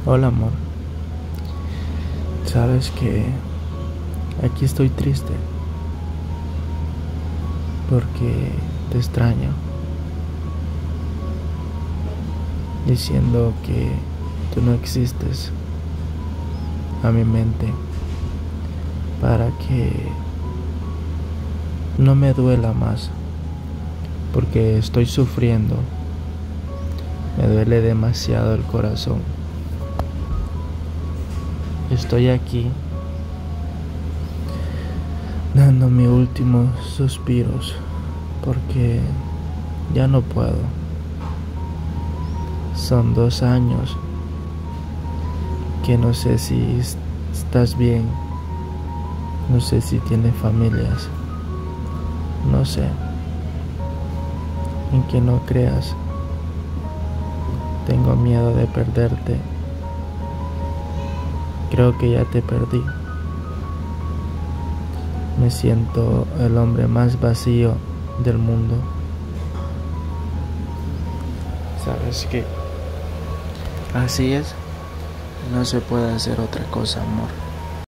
Hola amor, sabes que aquí estoy triste porque te extraño, diciendo que tú no existes a mi mente para que no me duela más, porque estoy sufriendo, me duele demasiado el corazón. Estoy aquí dando mis últimos suspiros porque ya no puedo. Son 2 años que no sé si estás bien, no sé si tienes familias, no sé, en que no creas. Tengo miedo de perderte. Creo que ya te perdí. Me siento el hombre más vacío del mundo. ¿Sabes qué? Así es. No se puede hacer otra cosa, amor.